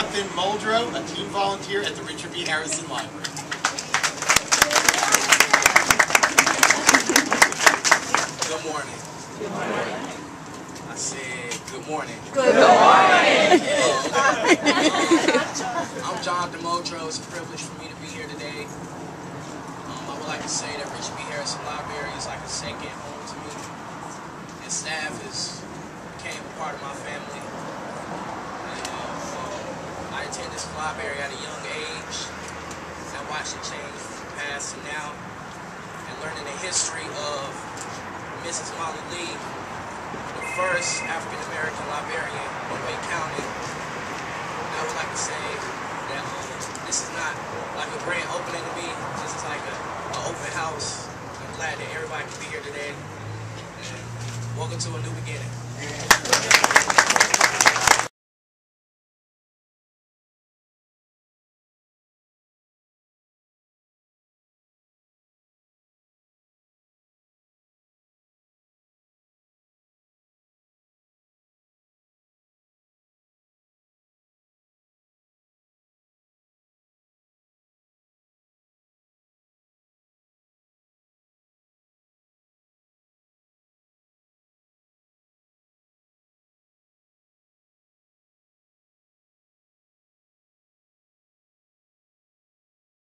Jonathun Muldrow, a team volunteer at the Richard B. Harrison Library. Good morning. Good morning. I said good morning. Good morning. I'm Jonathun Muldrow. It's a privilege for me to be here today. I would like to say that Richard B. Harrison Library is like a second home to me. And staff became a part of my family. And, I attended this library at a young age and watched it change from the past to now. And learning the history of Mrs. Mollie H, the first African-American librarian in Wake County. And I would like to say that this is not like a grand opening to me. This is like an open house. I'm glad that everybody can be here today. And welcome to a new beginning.